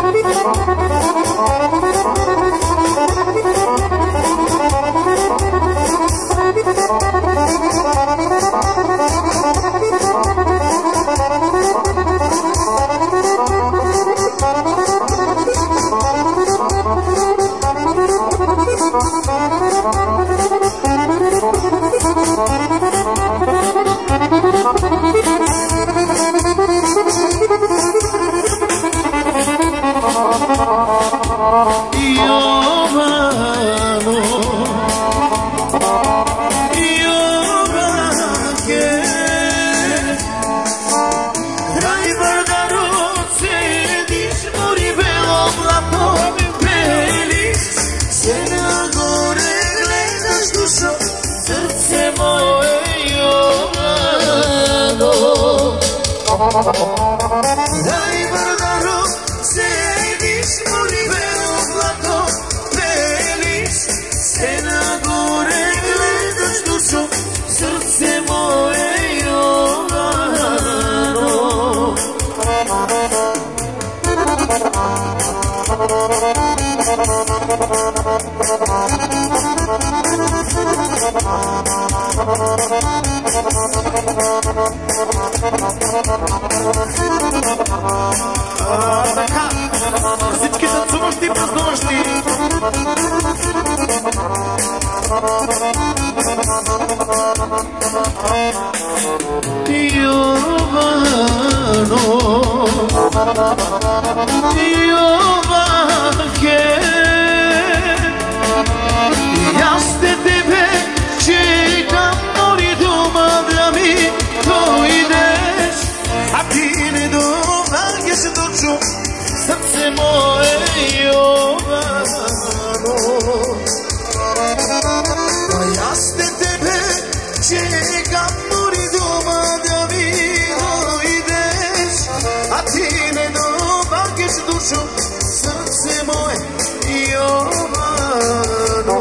Daj Vardaro, sediš, morive oblato, peliš, se na gore gledaš dušo, srce moje Jovano. Така, всички танцуващи и празнуващи. Jovano, Jovanke, аз те тебе чекам, мори дома да ми дойдеш, а ти не домагаш дочо, сърце мое Jovano. Аз те тебе чекам, мори дома да ми дойдеш, а ти не домагаш дочо, сърце мое Jovano.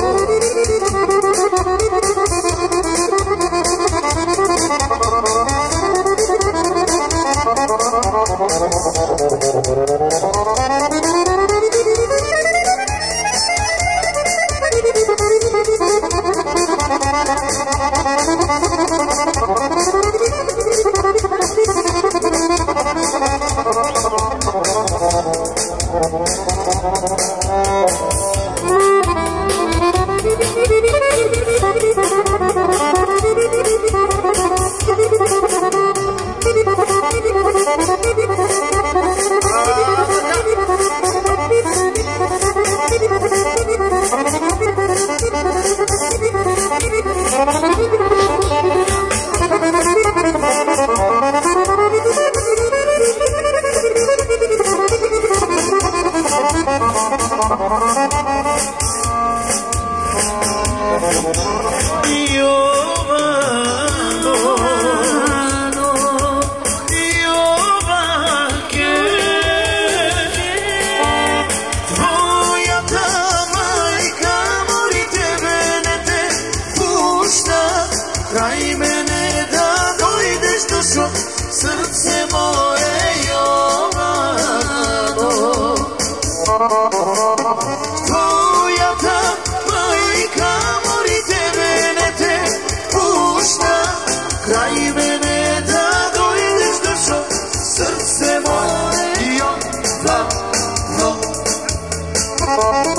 Край мене да дойдеш душо, сърце мое Jovano. Твоята майка мори тебе не те пуща, край мене да дойдеш душо, сърце мое Jovano.